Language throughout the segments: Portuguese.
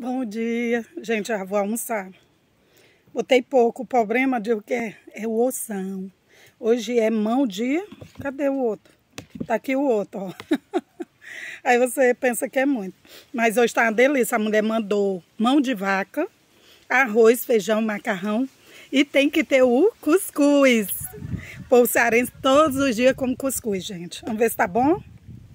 Bom dia, gente, já vou almoçar. Botei pouco, o problema de o que é o ossão. Hoje é mão de... Cadê o outro? Tá aqui o outro, ó. Aí você pensa que é muito. Mas hoje tá uma delícia, a mulher mandou mão de vaca, arroz, feijão, macarrão e tem que ter o cuscuz. O povo cearense todos os dias come cuscuz, gente. Vamos ver se tá bom?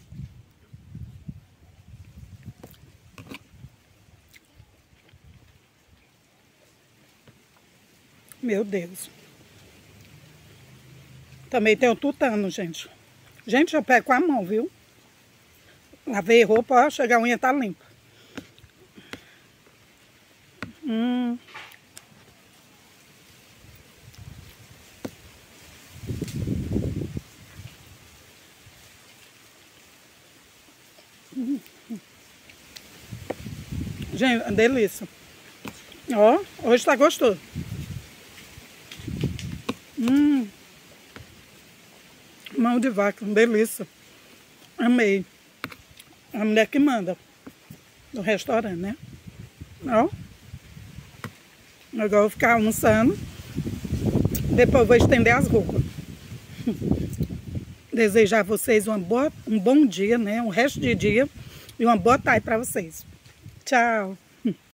Meu Deus. Também tem o tutano, gente. Gente, eu pego com a mão, viu? Lavei roupa, ó, chega a unha tá limpa. Gente, uma delícia. Ó, hoje tá gostoso. Mão de vaca, uma delícia. Amei. A mulher que manda do restaurante, né? Ó. Agora eu vou ficar almoçando. Depois eu vou estender as roupas. Desejar a vocês um bom dia, né? Um resto de dia. E uma boa tarde para vocês. Tchau.